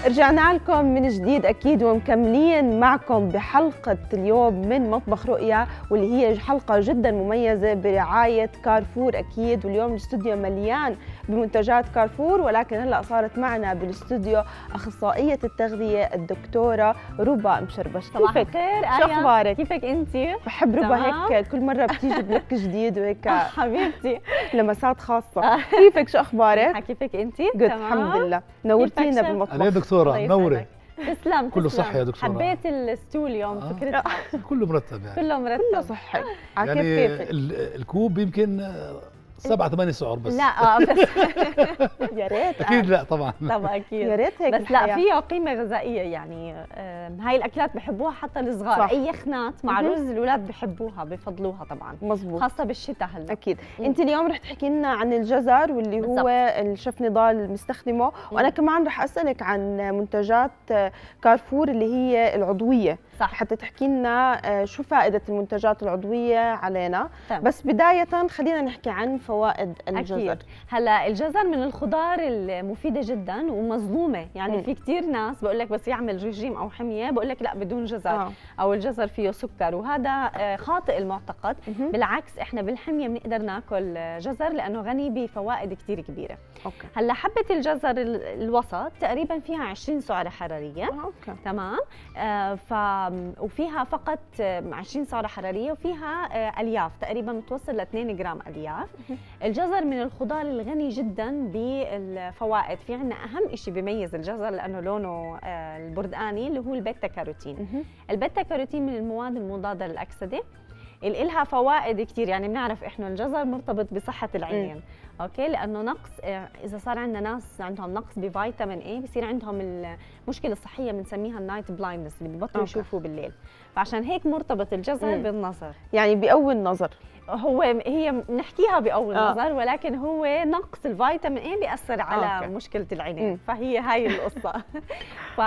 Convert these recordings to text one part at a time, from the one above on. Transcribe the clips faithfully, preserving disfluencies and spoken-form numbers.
رجعنا لكم من جديد أكيد ومكملين معكم بحلقة اليوم من مطبخ رؤيا، واللي هي حلقة جدا مميزة برعاية كارفور أكيد. واليوم الاستوديو مليان بمنتجات كارفور، ولكن هلأ صارت معنا بالاستوديو أخصائية التغذية الدكتورة ربا مشربش. صباح الخير. شو أخبارك؟ كيفك أنتِ؟ بحب ربا هيك كل مرة بتيجي بلك جديد وهيك حبيبتي لمسات خاصة. كيفك؟ شو أخبارك؟ كيفك أنتِ؟ الحمد لله، نورتينا بالمطبخ. عليه دكتورة منورة. تسلم كله صحي يا دكتورة. حبيت الستول اليوم آه. فكرتها كله مرتب يعني كله مرتب كله صحي. يعني كيف الكوب يمكن سبعة ثمانية سعر بس. لا اه بس يا ريت اكيد. لا طبعا طبعا اكيد يا ريت هيك بس الحياة. لا فيها قيمه غذائيه يعني. هاي الاكلات بحبوها حتى الصغار. صح. اي خنات مع رز الاولاد بحبوها بفضلوها طبعا، مزبوط، خاصه بالشتاء هلا. اكيد. انت اليوم رح تحكي لنا عن الجزر واللي بالزبط. هو الشيف نضال مستخدمه، وانا كمان رح اسالك عن منتجات كارفور اللي هي العضويه. صح. حتى تحكي لنا شو فائده المنتجات العضويه علينا. طبعا. بس بدايه خلينا نحكي عن فوائد الجزر. أكيد. هلا الجزر من الخضار المفيده جدا ومظلومه، يعني م. في كثير ناس بقول لك بس يعمل رجيم او حميه بقول لك لا بدون جزر آه. او الجزر فيه سكر، وهذا خاطئ المعتقد. م. بالعكس احنا بالحميه بنقدر ناكل جزر لانه غني بفوائد كثير كبيره. أوكي. هلا حبه الجزر الوسط تقريبا فيها عشرين سعره حراريه. آه. أوكي. تمام. آه ف وفيها فقط عشرين سعره حراريه، وفيها آه الياف تقريبا متوصل ل اثنين جرام الياف. الجزر من الخضار الغني جدا بالفوائد. في عندنا اهم شيء بيميز الجزر لانه لونه آه البردقاني اللي هو البيتا كاروتين. البيتا كاروتين من المواد المضاده للاكسده اللي لها فوائد كثير. يعني بنعرف احنا الجزر مرتبط بصحه العينين. م. اوكي، لانه نقص اذا صار عندنا ناس عندهم نقص بفيتامين اي بصير عندهم المشكله الصحيه بنسميها النايت بلايندنس اللي ببطلوا يشوفوا بالليل، فعشان هيك مرتبط الجزر م. بالنظر. يعني بقوي النظر. هو هي بنحكيها بقوي آه. النظر، ولكن هو نقص الفيتامين اي بيأثر على آه. مشكله العينين. م. فهي هاي القصه. ف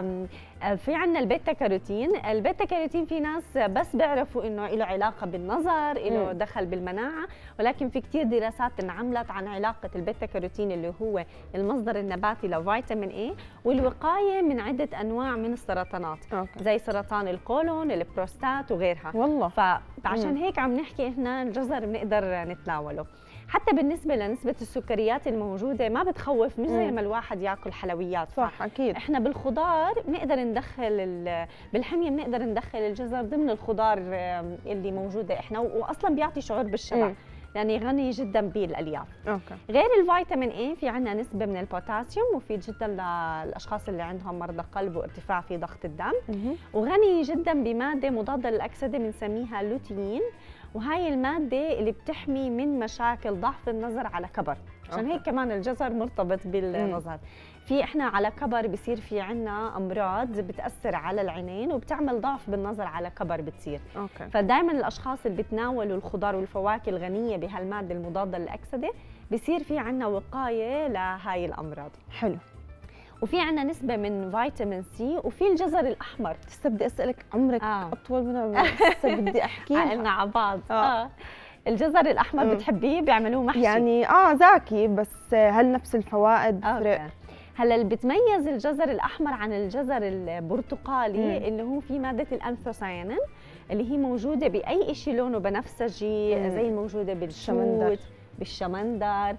في عندنا البيتا كاروتين. البيتا كاروتين في ناس بس بيعرفوا انه له علاقه بالنظر، له دخل بالمناعه، ولكن في كثير دراسات انعملت عن علاقه البيتا كاروتين اللي هو المصدر النباتي لفيتامين اي والوقايه من عده انواع من السرطانات. أوكي. زي سرطان القولون، البروستات وغيرها. والله فعشان هيك عم نحكي احنا الجزر بنقدر نتناوله. حتى بالنسبه لنسبه السكريات الموجوده ما بتخوف، مش زي ما الواحد ياكل حلويات. صح. اكيد. احنا بالخضار بنقدر ندخل بالحميه بنقدر ندخل الجزر ضمن الخضار اللي موجوده احنا، واصلا بيعطي شعور بالشبع يعني غني جدا بالالياف. اوكي. غير الفيتامين اي في عندنا نسبه من البوتاسيوم مفيد جدا للاشخاص اللي عندهم مرضى قلب وارتفاع في ضغط الدم. مم. وغني جدا بماده مضاده للاكسده بنسميها اللوتيين، وهي الماده اللي بتحمي من مشاكل ضعف النظر على كبر. عشان هيك كمان الجزر مرتبط بالنظر. في احنا على كبر بصير في عنا امراض بتاثر على العينين وبتعمل ضعف بالنظر على كبر بتصير. أوكي. فدائما الاشخاص اللي بتناولوا الخضار والفواكه الغنيه بهالماده المضاده للاكسده بصير في عنا وقايه لهاي الامراض. حلو. وفي عنا نسبه من فيتامين سي، وفي الجزر الاحمر. لسه بدي اسالك عمرك آه. اطول من عمرك، لسه بدي احكي عقلنا على بعض. آه. آه. الجزر الاحمر بتحبيه؟ بيعملوه محشي يعني اه زاكي، بس هل نفس الفوائد فرق؟ هلا اللي بتميز الجزر الاحمر عن الجزر البرتقالي مم. اللي هو فيه ماده الانثوسيانين اللي هي موجوده باي شيء لونه بنفسجي مم. زي الموجوده بالشمندر بالشمندر.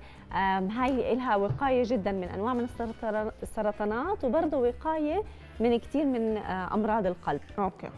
هاي لها وقايه جدا من انواع من السرطانات، وبرضه وقايه من كثير من امراض القلب. اوكي.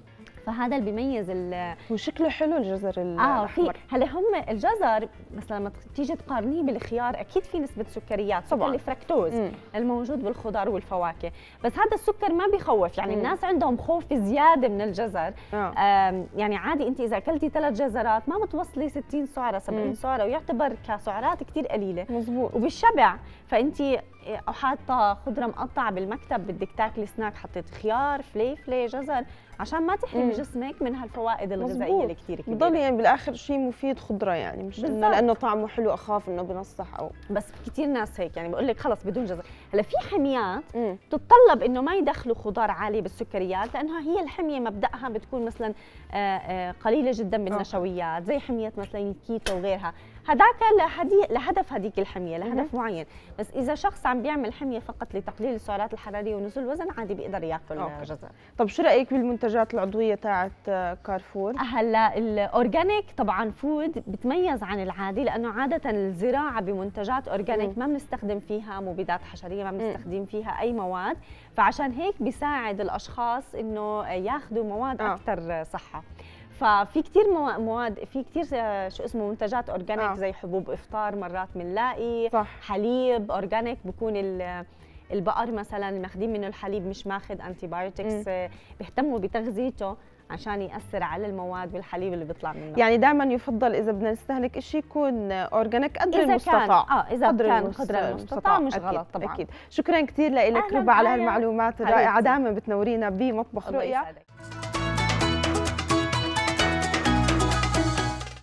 فهذا اللي بيميز ال وشكله حلو الجزر اه في هلا هم الجزر مثلا لما تيجي تقارنيه بالخيار اكيد في نسبه سكريات، سكر الفركتوز مم. الموجود بالخضار والفواكه، بس هذا السكر ما بيخوف. يعني مم. الناس عندهم خوف زياده من الجزر. آه. يعني عادي انت اذا اكلتي ثلاث جزرات ما متوصلي ستين سعره سبعين سعره، ويعتبر كسعرات كثير قليله. مزبوط. وبالشبع. فانت او حاطه خضره مقطعه بالمكتب بدك تاكلي سناك، حطيت خيار فليفله جزر عشان ما تحرمي جسمك من هالفوائد الغذائيه اللي كثير كبيره. بضل يعني بالاخر شيء مفيد خضره، يعني مش انه لانه طعمه حلو اخاف انه بنصح او بس كثير ناس هيك يعني بقول لك خلص بدون جزر. هلا في حميات تتطلب انه ما يدخلوا خضار عالي بالسكريات، لانها هي الحميه مبداها بتكون مثلا قليله جدا بالنشويات، زي حميه مثلا الكيتو وغيرها. هذاك لهدي لهدف هذيك الحميه، لهدف معين. بس اذا شخص عم بيعمل حميه فقط لتقليل السعرات الحراريه ونزول الوزن، عادي بيقدر ياكل أوكي. جزر. طب شو رايك بالمنتجات العضويه تاعت كارفور؟ هلا الاورجانيك طبعا فود بتميز عن العادي، لانه عاده الزراعه بمنتجات اورجانيك ما بنستخدم فيها مبيدات حشريه، ما بنستخدم فيها اي مواد، فعشان هيك بيساعد الاشخاص انه ياخذوا مواد آه. اكثر صحه. ففي كثير مواد، في كثير شو اسمه منتجات اورجانيك آه. زي حبوب افطار مرات بنلاقي، صح. حليب اورجانيك بكون البقر مثلا ماخذين منه الحليب مش ماخذ انتي بايوتكس، بيهتموا بتغذيته عشان ياثر على المواد والحليب اللي بيطلع منه. يعني دائما يفضل اذا بدنا نستهلك شيء يكون اورجانيك قدر إذا المستطاع. كان اه اذا قدر كان قدر المستطاع مش أكيد. غلط طبعا. اكيد. شكرا كثير لك ربا على هالمعلومات الرائعه، دائما بتنورينا بمطبخ رؤيا.